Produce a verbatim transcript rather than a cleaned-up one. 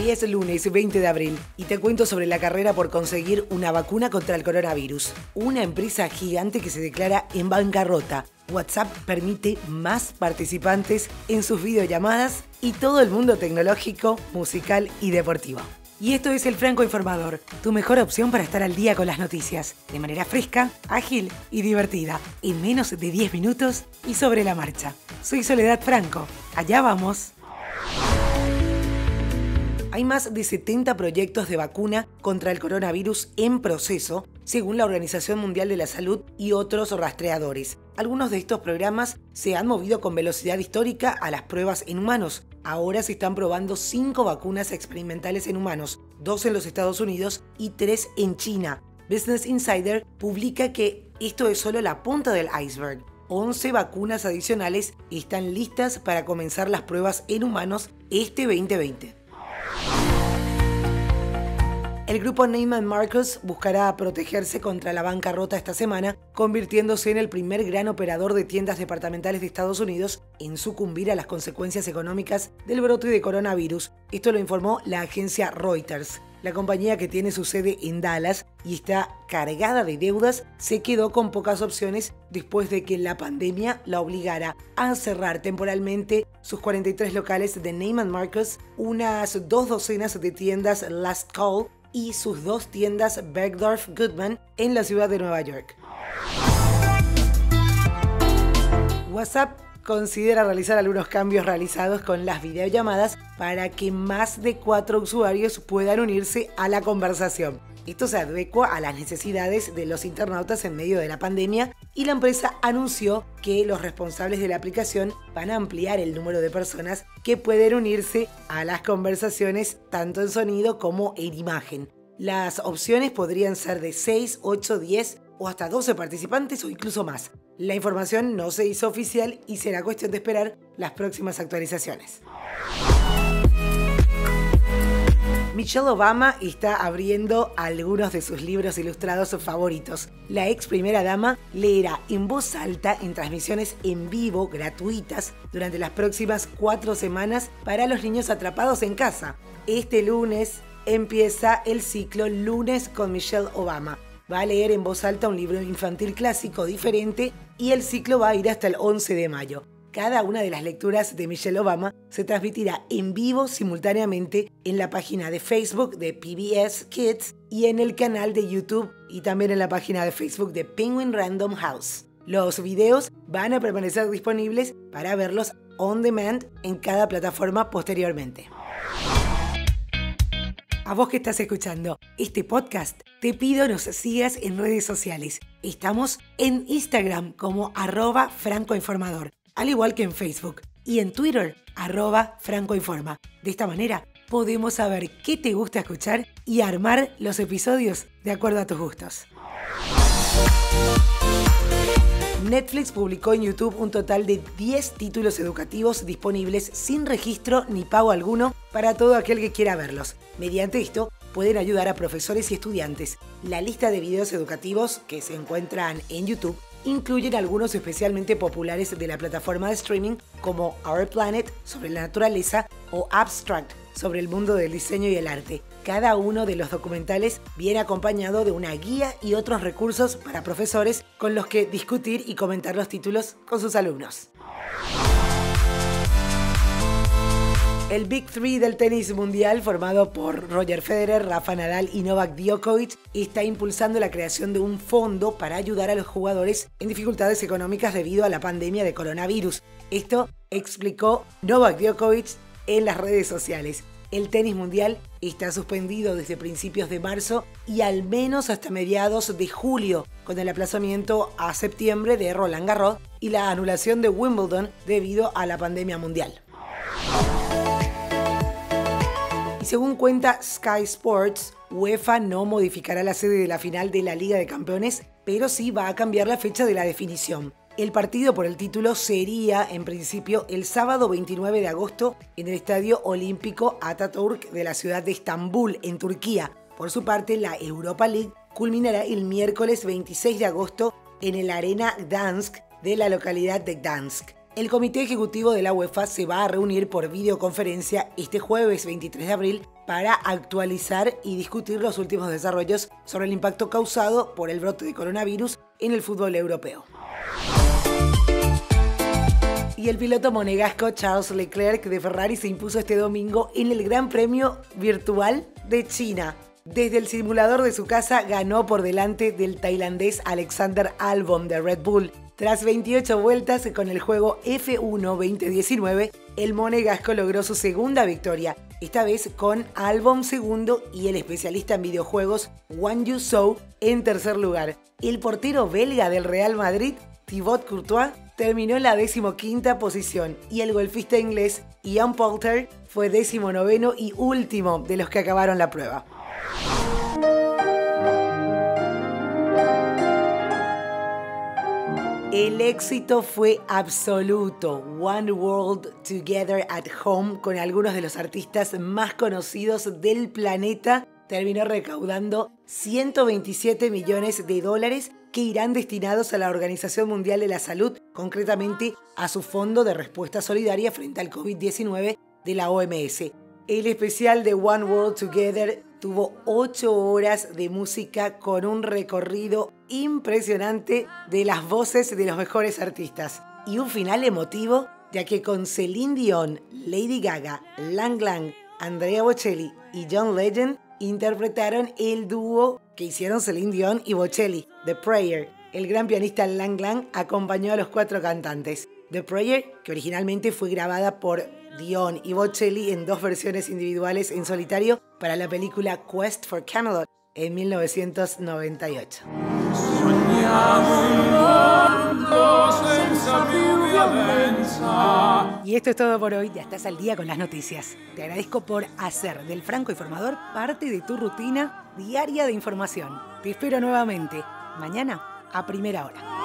Hoy es lunes veinte de abril y te cuento sobre la carrera por conseguir una vacuna contra el coronavirus. Una empresa gigante que se declara en bancarrota. WhatsApp permite más participantes en sus videollamadas y todo el mundo tecnológico, musical y deportivo. Y esto es El Franco Informador, tu mejor opción para estar al día con las noticias, de manera fresca, ágil y divertida, en menos de diez minutos y sobre la marcha. Soy Soledad Franco, allá vamos. Hay más de setenta proyectos de vacuna contra el coronavirus en proceso, según la Organización Mundial de la Salud y otros rastreadores. Algunos de estos programas se han movido con velocidad histórica a las pruebas en humanos. Ahora se están probando cinco vacunas experimentales en humanos, dos en los Estados Unidos y tres en China. Business Insider publica que esto es solo la punta del iceberg. once vacunas adicionales están listas para comenzar las pruebas en humanos este veinte veinte. El grupo Neiman Marcus buscará protegerse contra la bancarrota esta semana, convirtiéndose en el primer gran operador de tiendas departamentales de Estados Unidos en sucumbir a las consecuencias económicas del brote de coronavirus. Esto lo informó la agencia Reuters. La compañía, que tiene su sede en Dallas y está cargada de deudas, se quedó con pocas opciones después de que la pandemia la obligara a cerrar temporalmente sus cuarenta y tres locales de Neiman Marcus, unas dos docenas de tiendas Last Call y sus dos tiendas Bergdorf Goodman en la ciudad de Nueva York. WhatsApp considera realizar algunos cambios realizados con las videollamadas para que más de cuatro usuarios puedan unirse a la conversación. Esto se adecua a las necesidades de los internautas en medio de la pandemia y la empresa anunció que los responsables de la aplicación van a ampliar el número de personas que pueden unirse a las conversaciones tanto en sonido como en imagen. Las opciones podrían ser de seis, ocho, diez o hasta doce participantes o incluso más. La información no se hizo oficial y será cuestión de esperar las próximas actualizaciones. Michelle Obama está abriendo algunos de sus libros ilustrados favoritos. La ex primera dama leerá en voz alta en transmisiones en vivo gratuitas durante las próximas cuatro semanas para los niños atrapados en casa. Este lunes empieza el ciclo Lunes con Michelle Obama. Va a leer en voz alta un libro infantil clásico diferente y el ciclo va a ir hasta el once de mayo. Cada una de las lecturas de Michelle Obama se transmitirá en vivo simultáneamente en la página de Facebook de P B S Kids y en el canal de YouTube y también en la página de Facebook de Penguin Random House. Los videos van a permanecer disponibles para verlos on demand en cada plataforma posteriormente. A vos que estás escuchando este podcast, te pido nos sigas en redes sociales. Estamos en Instagram como arroba francoinformador, al igual que en Facebook, y en Twitter, arroba francoinforma. De esta manera, podemos saber qué te gusta escuchar y armar los episodios de acuerdo a tus gustos. Netflix publicó en YouTube un total de diez títulos educativos disponibles sin registro ni pago alguno para todo aquel que quiera verlos. Mediante esto, pueden ayudar a profesores y estudiantes. La lista de videos educativos que se encuentran en YouTube incluyen algunos especialmente populares de la plataforma de streaming como Our Planet, sobre la naturaleza, o Abstract, sobre el mundo del diseño y el arte. Cada uno de los documentales viene acompañado de una guía y otros recursos para profesores con los que discutir y comentar los títulos con sus alumnos. El Big Three del tenis mundial, formado por Roger Federer, Rafa Nadal y Novak Djokovic, está impulsando la creación de un fondo para ayudar a los jugadores en dificultades económicas debido a la pandemia de coronavirus. Esto explicó Novak Djokovic en las redes sociales. El tenis mundial está suspendido desde principios de marzo y al menos hasta mediados de julio, con el aplazamiento a septiembre de Roland Garros y la anulación de Wimbledon debido a la pandemia mundial. Y según cuenta Sky Sports, UEFA no modificará la sede de la final de la Liga de Campeones, pero sí va a cambiar la fecha de la definición. El partido por el título sería, en principio, el sábado veintinueve de agosto en el Estadio Olímpico Atatürk de la ciudad de Estambul, en Turquía. Por su parte, la Europa League culminará el miércoles veintiséis de agosto en el Arena Gdansk de la localidad de Gdansk. El Comité Ejecutivo de la UEFA se va a reunir por videoconferencia este jueves veintitrés de abril para actualizar y discutir los últimos desarrollos sobre el impacto causado por el brote de coronavirus en el fútbol europeo. Y el piloto monegasco Charles Leclerc de Ferrari se impuso este domingo en el Gran Premio Virtual de China. Desde el simulador de su casa ganó por delante del tailandés Alexander Albon de Red Bull. Tras veintiocho vueltas con el juego F uno veinte diecinueve, el monegasco logró su segunda victoria, esta vez con Albon segundo y el especialista en videojuegos Wang Yuzhou en tercer lugar. El portero belga del Real Madrid, Thibaut Courtois, terminó en la decimoquinta posición y el golfista inglés Ian Poulter fue decimonoveno y último de los que acabaron la prueba. El éxito fue absoluto. One World Together at Home, con algunos de los artistas más conocidos del planeta, terminó recaudando ciento veintisiete millones de dólares que irán destinados a la Organización Mundial de la Salud, concretamente a su Fondo de Respuesta Solidaria frente al COVID diecinueve de la O M S. El especial de One World Together tuvo ocho horas de música con un recorrido impresionante de las voces de los mejores artistas y un final emotivo, ya que con Celine Dion, Lady Gaga, Lang Lang, Andrea Bocelli y John Legend interpretaron el dúo que hicieron Celine Dion y Bocelli, The Prayer. El gran pianista Lang Lang acompañó a los cuatro cantantes. The Prayer, que originalmente fue grabada por Dion y Bocelli en dos versiones individuales en solitario para la película Quest for Camelot en mil novecientos noventa y ocho. Y esto es todo por hoy. Ya estás al día con las noticias. Te agradezco por hacer del Franco Informador parte de tu rutina diaria de información. Te espero nuevamente mañana a primera hora.